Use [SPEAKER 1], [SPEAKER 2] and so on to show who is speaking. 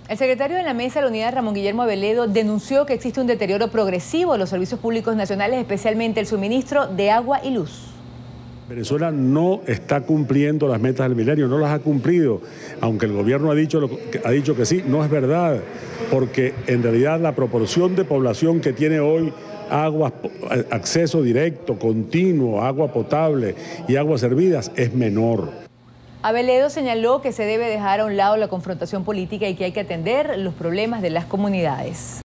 [SPEAKER 1] El secretario de la Mesa de la Unidad, Ramón Guillermo Aveledo, denunció que existe un deterioro progresivo de los servicios públicos nacionales, especialmente el suministro de agua y luz.
[SPEAKER 2] Venezuela no está cumpliendo las metas del milenio, no las ha cumplido, aunque el gobierno ha dicho que sí, no es verdad, porque en realidad la proporción de población que tiene hoy agua, acceso directo, continuo, agua potable y aguas servidas es menor.
[SPEAKER 1] Aveledo señaló que se debe dejar a un lado la confrontación política y que hay que atender los problemas de las comunidades.